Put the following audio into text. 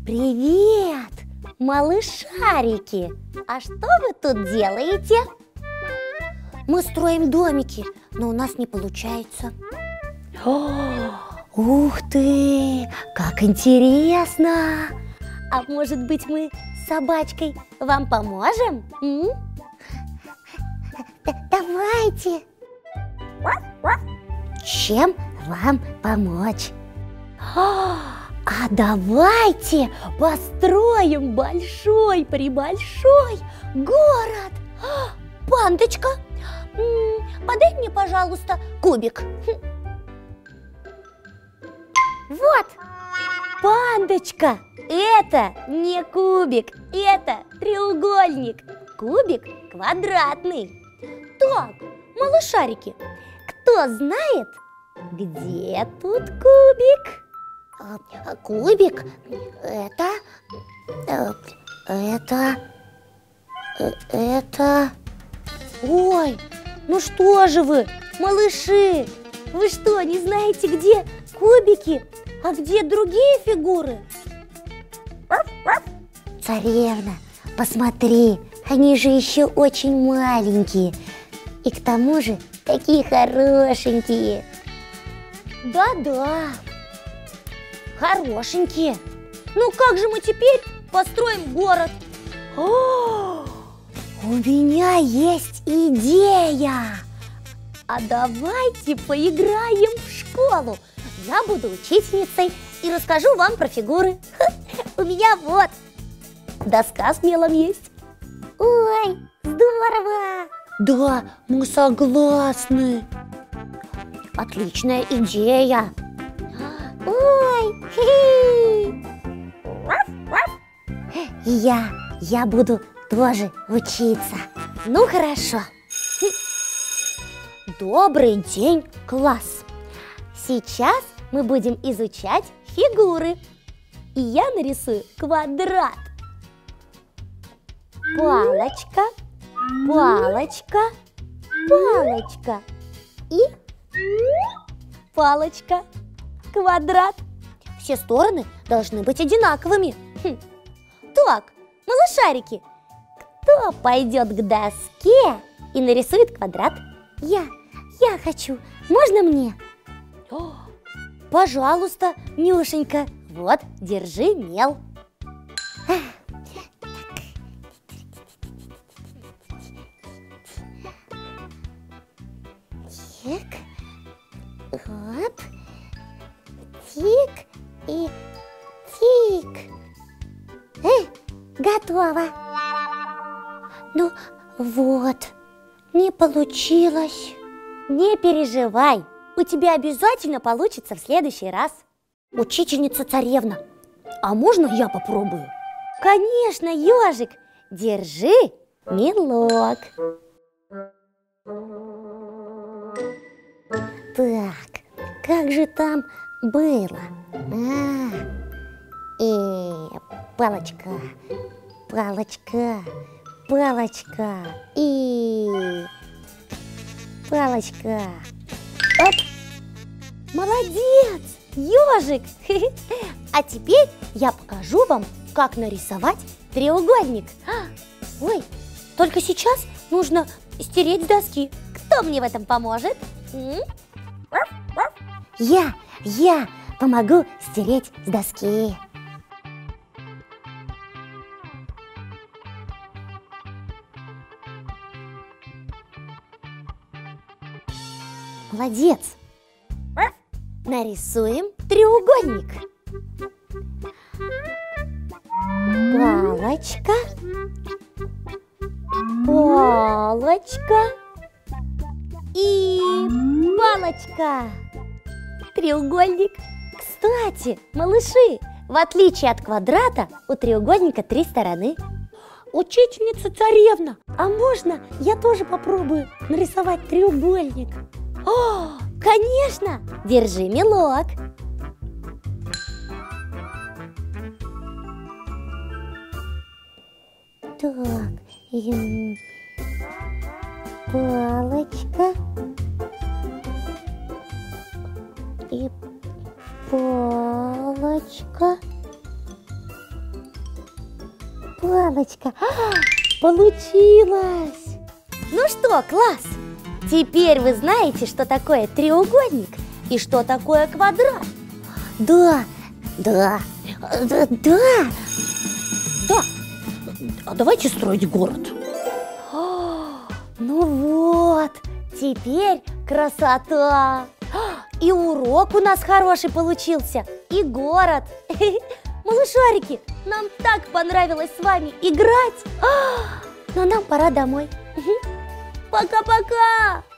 Привет, малышарики! А что вы тут делаете? Мы строим домики, но у нас не получается. Ух ты, как интересно! А может быть, мы с собачкой вам поможем? Давайте! Чем вам помочь? А давайте построим большой-пребольшой город! Пандочка, подай мне, пожалуйста, кубик. Вот! Пандочка, это не кубик, это треугольник. Кубик квадратный. Так, малышарики, кто знает, где тут кубик? Кубик, это... Ой, ну что же вы, малыши, вы что, не знаете, где кубики, а где другие фигуры? Царевна, посмотри, они же еще очень маленькие и к тому же такие хорошенькие. Да-да, хорошенькие. Ну как же мы теперь построим город? У меня есть идея. А давайте поиграем в школу. Я буду учительницей и расскажу вам про фигуры. У меня вот доска с мелом есть. Ой, здорово! Да, мы согласны. Отличная идея. Ой, я буду тоже учиться. Ну хорошо. Добрый день, класс. Сейчас мы будем изучать фигуры. И я нарисую квадрат. Палочка, палочка, палочка и палочка. Квадрат. Все стороны должны быть одинаковыми. Так, малышарики, кто пойдет к доске и нарисует квадрат? Я хочу. Можно мне? Пожалуйста, Нюшенька. Вот, держи мел. Так. Оп. Тик и тик. Готово. Ну вот, не получилось. Не переживай, у тебя обязательно получится в следующий раз. Учительница царевна, а можно я попробую? Конечно, ежик, держи мелок. Так, как же там было? Палочка, палочка, палочка и палочка. Оп! Молодец, ежик! А теперь я покажу вам, как нарисовать треугольник. Ой, только сейчас нужно стереть с доски. Кто мне в этом поможет? Я помогу стереть с доски. Молодец. Нарисуем треугольник. Палочка, палочка и палочка. Треугольник. Кстати, малыши, в отличие от квадрата, у треугольника 3 стороны. Учительница царевна, а можно я тоже попробую нарисовать треугольник? О, конечно! Держи мелок. Так, палочка и палочка Яночка, получилось! Ну что, класс, теперь вы знаете, что такое треугольник и что такое квадрат. Да. А давайте строить город. Ну вот, теперь красота. И урок у нас хороший получился, и город. Малышарики, нам так понравилось с вами играть. Но нам пора домой. Пока-пока.